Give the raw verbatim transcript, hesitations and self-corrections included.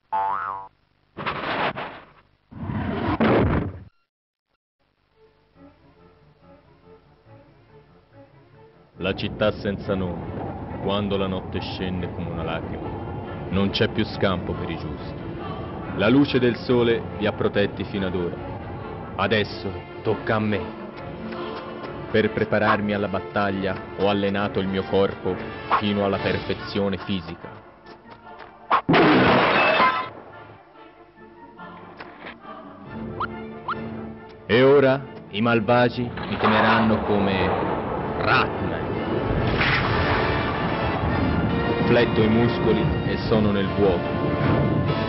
La città senza nome, quando la notte scende come una lacrima, non c'è più scampo per i giusti. La luce del sole vi ha protetti fino ad ora. Adesso tocca a me. Per prepararmi alla battaglia ho allenato il mio corpo fino alla perfezione fisica. E ora i malvagi mi temeranno come Ratman. Fletto i muscoli e sono nel vuoto.